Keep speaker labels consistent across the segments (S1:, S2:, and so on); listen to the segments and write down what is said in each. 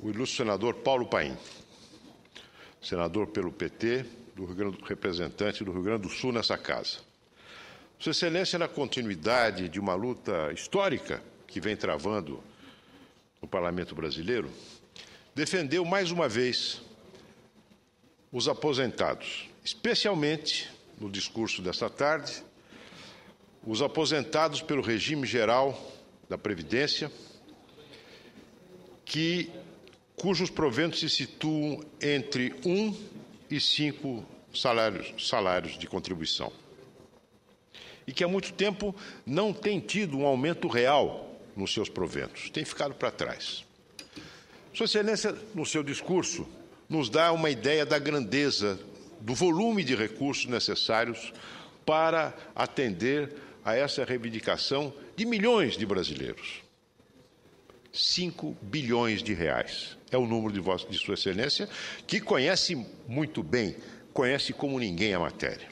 S1: o ilustre senador Paulo Paim, senador pelo PT, representante do Rio Grande do Sul nessa casa. Sua Excelência, na continuidade de uma luta histórica que vem travando no Parlamento brasileiro, defendeu mais uma vez os aposentados, especialmente, no discurso desta tarde, os aposentados pelo regime geral da Previdência, cujos proventos se situam entre 1 e 5 salários de contribuição. E que há muito tempo não tem tido um aumento real nos seus proventos, tem ficado para trás. Sua Excelência, no seu discurso, nos dá uma ideia da grandeza, do volume de recursos necessários para atender a essa reivindicação de milhões de brasileiros. 5 bilhões de reais é o número de Sua Excelência, que conhece muito bem, conhece como ninguém a matéria.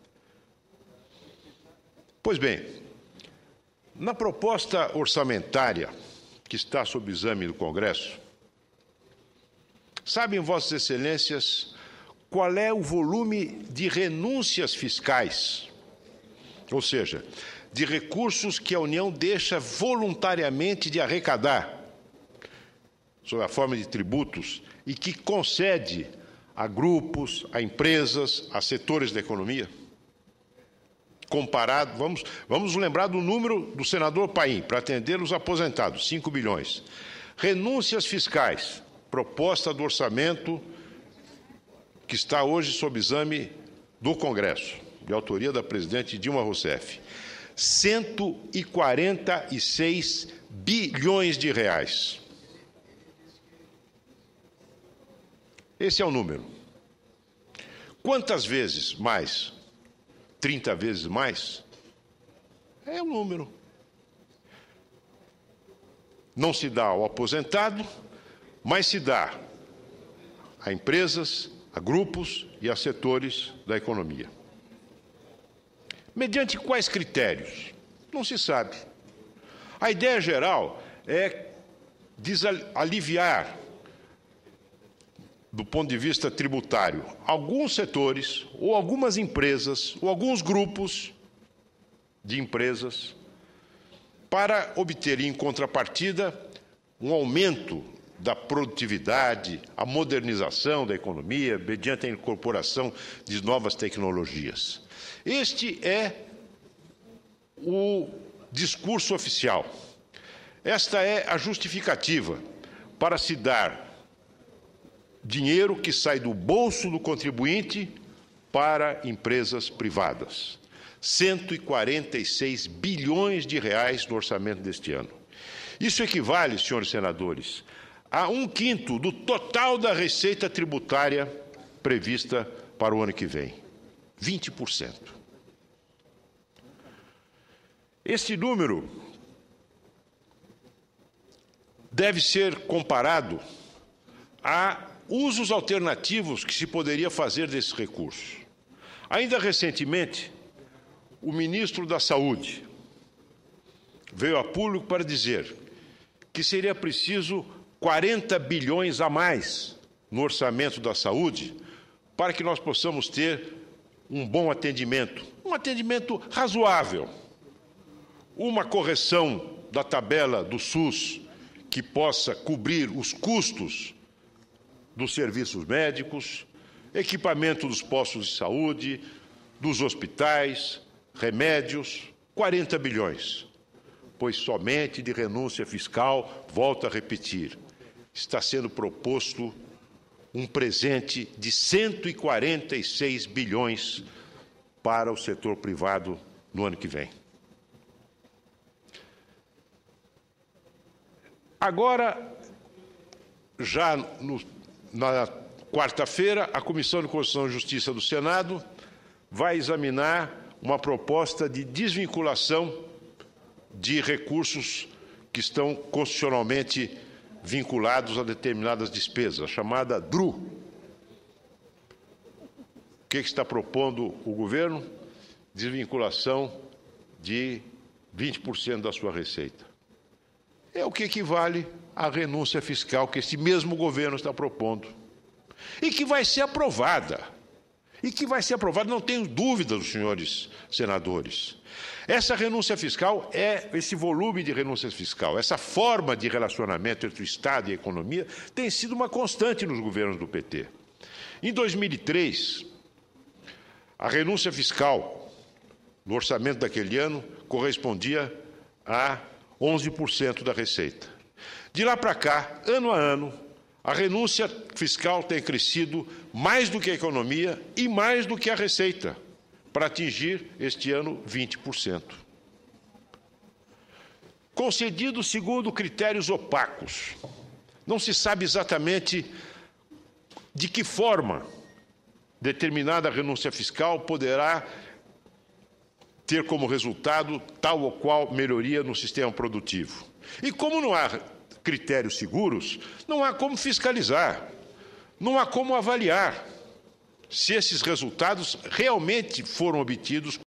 S1: Pois bem, na proposta orçamentária que está sob exame do Congresso, sabem Vossas Excelências qual é o volume de renúncias fiscais, ou seja, de recursos que a União deixa voluntariamente de arrecadar, sob a forma de tributos, e que concede a grupos, a empresas, a setores da economia? Comparado, vamos lembrar do número do senador Paim, para atender os aposentados, 5 bilhões. Renúncias fiscais, proposta do orçamento que está hoje sob exame do Congresso, de autoria da presidente Dilma Rousseff. 146 bilhões de reais. Esse é o número. Quantas vezes mais? 30 vezes mais? É o número. Não se dá ao aposentado, mas se dá a empresas, a grupos e a setores da economia. Mediante quais critérios? Não se sabe. A ideia geral é aliviar, do ponto de vista tributário, alguns setores, ou algumas empresas, ou alguns grupos de empresas, para obter, em contrapartida, um aumento da produtividade, a modernização da economia, mediante a incorporação de novas tecnologias. Este é o discurso oficial. Esta é a justificativa para se dar dinheiro que sai do bolso do contribuinte para empresas privadas. 146 bilhões de reais no orçamento deste ano. Isso equivale, senhores senadores, a 1/5 do total da receita tributária prevista para o ano que vem. 20%. Este número deve ser comparado a usos alternativos que se poderia fazer desses recursos. Ainda recentemente, o ministro da Saúde veio a público para dizer que seria preciso 40 bilhões a mais no orçamento da saúde para que nós possamos ter um bom atendimento, um atendimento razoável, uma correção da tabela do SUS que possa cobrir os custos dos serviços médicos, equipamento dos postos de saúde, dos hospitais, remédios, 40 bilhões. Pois somente de renúncia fiscal, volto a repetir, está sendo proposto um presente de 146 bilhões para o setor privado no ano que vem. Agora, já na quarta-feira, a Comissão de Constituição e Justiça do Senado vai examinar uma proposta de desvinculação de recursos que estão constitucionalmente vinculados a determinadas despesas, chamada DRU. O que está propondo o governo? Desvinculação de 20% da sua receita. É o que equivale a renúncia fiscal que esse mesmo governo está propondo. E que vai ser aprovada. Não tenho dúvida dos senhores senadores. Essa renúncia fiscal esse volume de renúncia fiscal, essa forma de relacionamento entre o Estado e a economia tem sido uma constante nos governos do PT. Em 2003, a renúncia fiscal no orçamento daquele ano correspondia a 11% da receita. De lá para cá, ano a ano, a renúncia fiscal tem crescido mais do que a economia e mais do que a receita, para atingir este ano 20%. Concedido segundo critérios opacos. Não se sabe exatamente de que forma determinada renúncia fiscal poderá ter como resultado tal ou qual melhoria no sistema produtivo. E como não há critérios seguros, não há como fiscalizar, não há como avaliar se esses resultados realmente foram obtidos